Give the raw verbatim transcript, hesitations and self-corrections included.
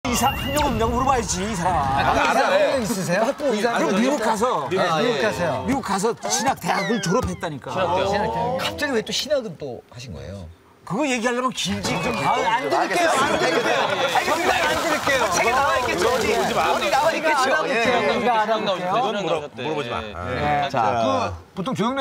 이상 학력 없냐고 물어봐야지 이 사람. 학력 있으세요? 학부 이상. 그럼 미국 가서 미국 가세요. 미국 가서 신학 대학을 졸업했다니까. 갑자기 왜 또 신학은 또 하신 거예요? 그거 얘기하려면 길지. 아, 안 들을게요. 안 들을게요. 정말 안 들을게요. 책에 나와 있겠죠. 어디 나와 있겠죠. 우리가 알아볼게요. 물어보지 마. 자, 그 보통 조영